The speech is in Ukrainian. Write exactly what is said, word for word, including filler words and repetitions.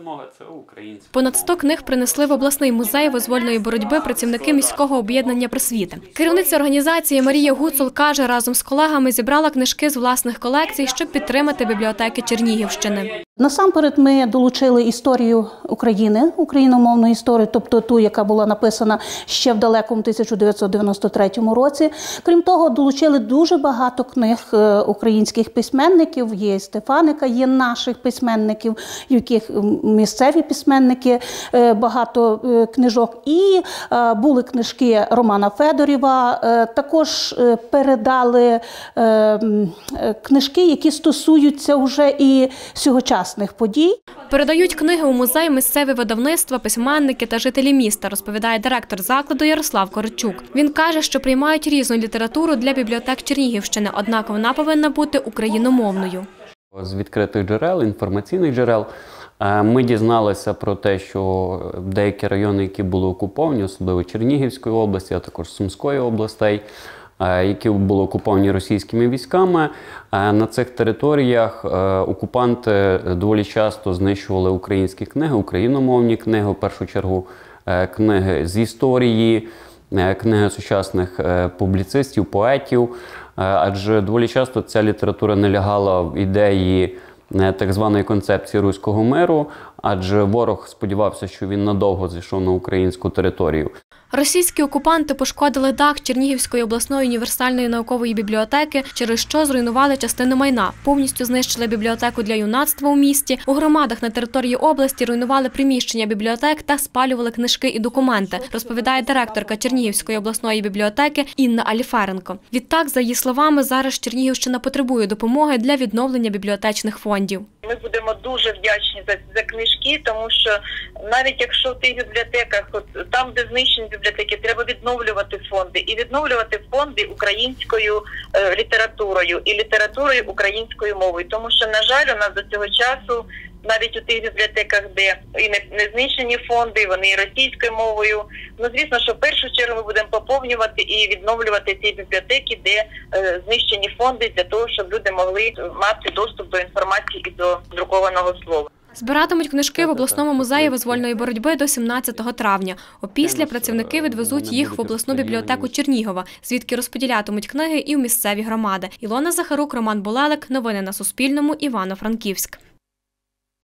Перемога – це українська. Понад сто книг принесли в обласний музей визвольної боротьби працівники міського об'єднання «Просвіта». Керівниця організації Марія Гуцул каже, разом з колегами зібрала книжки з власних колекцій, щоб підтримати бібліотеки Чернігівщини. Насамперед ми долучили історію України, україномовну історію, тобто ту, яка була написана ще в далекому тисяча дев'ятсот дев'яносто третьому році. Крім того, долучили дуже багато книг українських письменників, є Стефаника, є наших письменників, яких місцеві письменники, багато книжок. І були книжки Романа Федорєва, також передали книжки, які стосуються вже і сьогочасних подій. Передають книги у музей місцеві видавництва, письменники та жителі міста, розповідає директор закладу Ярослав Коротчук. Він каже, що приймають різну літературу для бібліотек Чернігівщини, однак вона повинна бути україномовною. З відкритих джерел, інформаційних джерел ми дізналися про те, що деякі райони, які були окуповані, особливо Чернігівської області, а також Сумської областей, які були окуповані російськими військами. На цих територіях окупанти доволі часто знищували українські книги, україномовні книги, в першу чергу книги з історії, книги сучасних публіцистів, поетів, адже доволі часто ця література не лягала в ідеї так званої концепції руського миру, адже ворог сподівався, що він надовго зайшов на українську територію. Російські окупанти пошкодили дах Чернігівської обласної універсальної наукової бібліотеки, через що зруйнували частину майна, повністю знищили бібліотеку для юнацтва у місті, у громадах на території області руйнували приміщення бібліотек та спалювали книжки і документи, розповідає директорка Чернігівської обласної бібліотеки Інна Аліференко. Відтак, за її словами, зараз Чернігівщина потребує допомоги для відновлення бібліотечних фондів. Ми будемо дуже вдячні за, за книжки, тому що навіть якщо в тих бібліотеках, от, там, де знищені бібліотеки, треба відновлювати фонди. І відновлювати фонди українською е, літературою і літературою українською мовою. Тому що, на жаль, у нас до цього часу навіть у тих бібліотеках, де і не, не знищені фонди, вони і російською мовою. Ну, звісно, що в першу чергу ми будемо поповнювати і відновлювати ті бібліотеки, де е, знищені фонди, для того, щоб люди могли мати доступ до інформації і до друкованого слова. Збиратимуть книжки в обласному музеї визвольної боротьби до сімнадцятого травня. Опісля працівники відвезуть їх в обласну бібліотеку Чернігова, звідки розподілятимуть книги і в місцеві громади. Ілона Захарук, Роман Булелик. Новини на Суспільному. Івано-Франківськ.